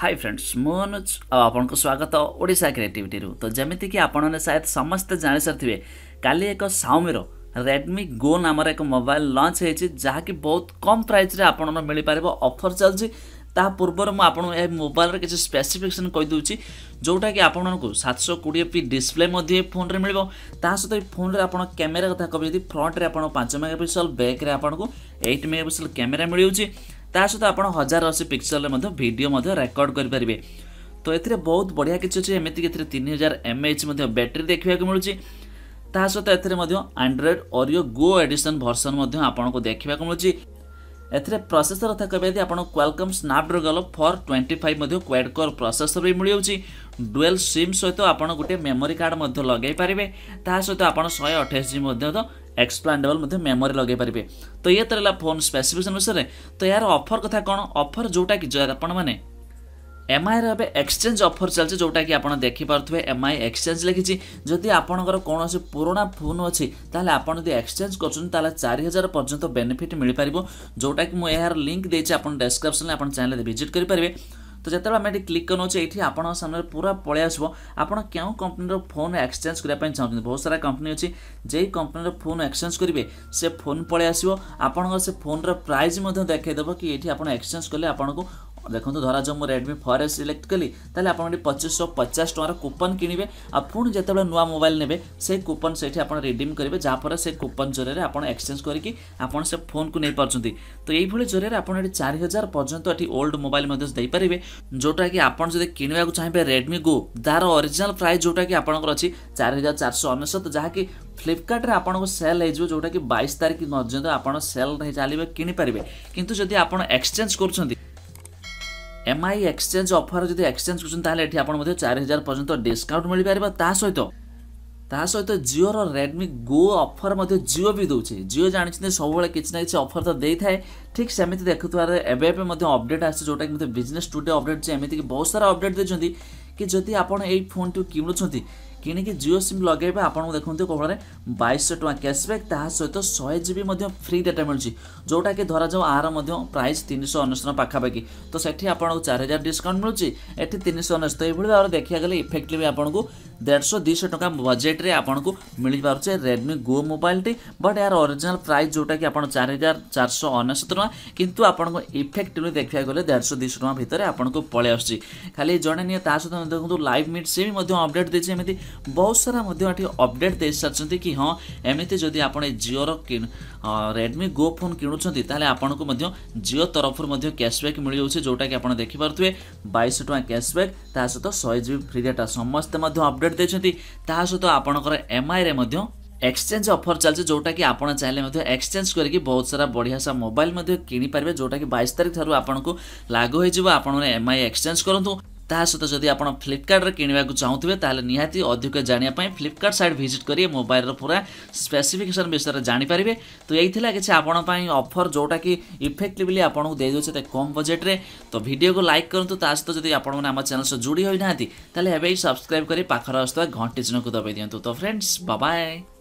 Hi friends मु अनुज आपनको स्वागत Odisha creativity रु। तो जमिति कि आपने शायद समस्त जानि सारे काली एक Xiaomi रो Redmi Go नाम एक मोबाइल लॉन्च होती जहाँकि बहुत कम प्राइस रे आपन मिल पार ऑफर चलती। ता पूर्वर मुझे मोबाइल किसी स्पेसिफिकेशन कहीदे जोटा कि आपको 720p डिस्प्ले फोन रे मिल सहित फोन रे आप कैमेरा कथा कह फ्रंट रे 5 मेगापिक्सल बैक रे आपको 8 मेगापिक्सल कैमेरा मिल ता सहित आप 1080 पिक्सल वीडियो रेकर्ड करेंगे। तो ये बहुत बढ़िया किसी अच्छे एमती 3000 mAh बैटेरी देखा मिलूँ। ता सहित Android Oreo Go edition version आपको देखा मिलूँ। एथिरे प्रोसेसर कथा कहबे आपन Qualcomm Snapdragon 425 quad core processor भी मिल जाउची। डुअल सिम सहित आपन गोटे मेमोरी कार्ड लगे पारे ता सहित आपन 128 GB एक्सप्लांडेबल मेमोरी लगे पारे। तो ये तरह फोन स्पेसिफिकेशन विषय। तो यार ऑफर कथा कौन ऑफर जोटा कि आपण माने एमआई रे एक्सचेंज ऑफर चलছে जोटा कि आपन देखि पारथुवे एमआई एक्सचेंज लिखिछि। जदि आपनकर कोनोसी पुराना फोन अछि ताले आपन जदि एक्सचेंज करछन ताले 4000 पर्यंत बेनिफिट मिल पारिबो जोटा कि मु यार लिंक देछि आपन डिस्क्रिप्शन में आपन चैनल रे विजिट करि परिबे। तो जेतबे हम एठी क्लिक करनोचे एठी आपन सामने पूरा पळे आसबो आपन केउ कंपनी रो फोन एक्सचेंज करिया पय चाहछन। बहुत सारा कंपनी अछि जेई कंपनी रो फोन एक्सचेंज करिवे से फोन पळे आसीबो आपन से फोन रो प्राइस मध्ये देखाइ देबो कि एठी आपन एक्सचेंज करले आपन को देखो धरा जो मुझे Redmi 4S सिलेक्ट कली ताले आप 2550 टकर कूपन किनिबे आ पुणी जेतेबेले नुआ मोबाइल नेबे से कूपन सेठी आपण रिडीम करेंगे जहाँपर से कूपन जरिए आपण एक्सचेंज करके आपण से फोन को नहीं पारछंती। तो यही भली जरिए आपण 4000 पर्यंत एठी ओल्ड मोबाइल दे पारे जोटा कि आपण जदि किनिबा को चाहिए Redmi Go तार ओरिजिनल प्राइस जोटा कि आपनकर अछि 4499 जहाँकि फ्लिपकार्ट रे आपन को सेल हो जोटा कि 22 तारिख पर्यंत आपन सेल रे चलिबे किनि पारिबे। किंतु जदि आपन एक्सचेंज करछंती एमआई एक्सचेंज ऑफर जदि एक्सचेंज करछन आप 4000 पर्यंत डिस्काउंट मिल पार। सहित जियो रो Redmi Go ऑफर जियो भी दौचे। जियो जानी सब किसी ना कि ऑफर तो दे थाए ठीक सेमती देखुआर एवं अपडेट आसे जोटा कि बिजनेस टुडे अपडेट एमती बहुत सारा अपडेट देते कि जदि आप फोन टी किणुंट किणिकी जियो सिम लगे आपको देखते कौन 2200 टଙ୍କା कैशबैक ता सहित 100 GB फ्री डाटा मिलूँ जोटा कि धरा जाओ आर प्राइस 399 पाखापाखि। तो सेठी आपको 4000 डिस्काउंट मिलूँ एटी 399। तो ये भाव देखा गले इफेक्टिवली आपको 150-200 टଙ୍କା बजेट रे आपको मिल पारे Redmi Go मोबाइल टी। बट यार ओरिजिनल प्राइस जोटा कि 4499 टଙ୍କା किंतु आपको इफेक्टिवली देखा गले 150-200 टଙ୍କା भितर आपको पळे आछि। खाली जणे नहीं ता सहित देखो लाइव मीट से भी अपडेट देछि एमती बहुत सारा अपडेट दे सारी कि हाँ एमती जदि आप जियो Redmi Go फोन किणुंट ताले आपन को जियो तरफ कैशबैक मिल जाऊँ जोटा कि आप देखिपे 2200 टଙ୍କା कैशबैक ता सहित 100 GB फ्री डाटा समस्त अपडेट देते। ता सहित आपणकर एमआई रे एक्सचेंज ऑफर चलছে जोटा कि आप चाहिए एक्सचेंज करके बहुत सारा बढ़िया सा मोबाइल किनी पारे जोटा कि 22 तारिख ठारू आपको लागू हो आप एमआई एक्सचेंज करूँ। ता सहित जदि आप फ्लिपकार्ट रे किनिबा को चाहूथिबे ताले निहाती अधिक जानिया पय फ्लिपकार्ट साइट विजिट करिए मोबाइल रो पूरा स्पेसिफिकेशन विषय जानि पारिबे। तो यही थिला कि आपण पय ऑफर जोटा कि इफेक्टिवली आपन दे दोछे त कम बजेट रे। तो वीडियो को लाइक करंतु ता सहित जदि आपण माने हम चैनल से जुड़ी होई नाथि ताले एबे सब्सक्राइब करी पाखर आस्तवा घंटी चिन्ह को दबाई दियंतु। तो फ्रेंड्स बाय बाय।